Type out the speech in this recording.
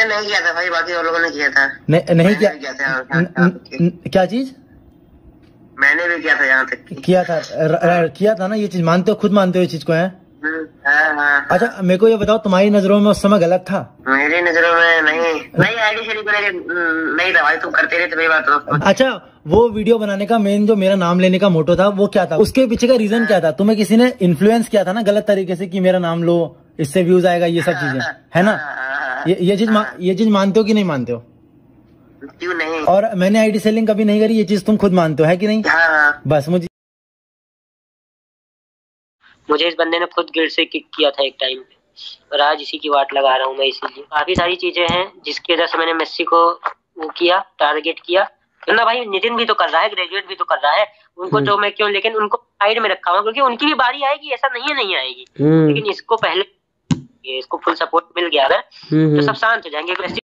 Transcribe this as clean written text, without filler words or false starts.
मैंने नहीं किया था भाई, बाकी और लोगों ने किया था। नहीं किया क्या चीज? मैंने भी किया था, यहाँ तक किया था ना। ये चीज मानते हो, खुद मानते हो इस चीज को? है हाँ। अच्छा मेरे को ये बताओ, तुम्हारी नजरों में उस समय गलत था? मेरी नजरों में नहीं आईडी शेयर नहीं था भाई, तुम करते रहे थे बात तो। अच्छा वो वीडियो बनाने का मेन जो मेरा नाम लेने का मोटो था वो क्या था? उसके पीछे का रीजन क्या था? तुम्हें किसी ने इन्फ्लुएंस किया था ना गलत तरीके से कि मेरा नाम लो, इससे व्यूज आएगा, ये सब चीजें है ना? ये चीज मानते हो कि नहीं मानते हो? क्यों नहीं। और मैंने आईडी सेलिंग कभी नहीं करी, ये चीज तुम खुद मानते हो है कि नहीं? बस मुझे इस बंदे ने खुद गिल्ड से किक किया था एक टाइम पे, और आज इसी की वाट लगा रहा हूँ मैं। इसीलिए काफी सारी चीजें हैं जिसकी वजह से मैंने मेस्सी को वो किया, टारगेट किया ना भाई। नितिन भी तो कर रहा है, ग्रेजुएट भी तो कर रहा है, उनको तो मैं क्यों, लेकिन उनको साइड में रखा हुआ क्योंकि उनकी भी बारी आएगी, ऐसा नहीं आएगी। लेकिन इसको पहले इसको फुल सपोर्ट मिल गया अगर तो सब शांत हो जाएंगे।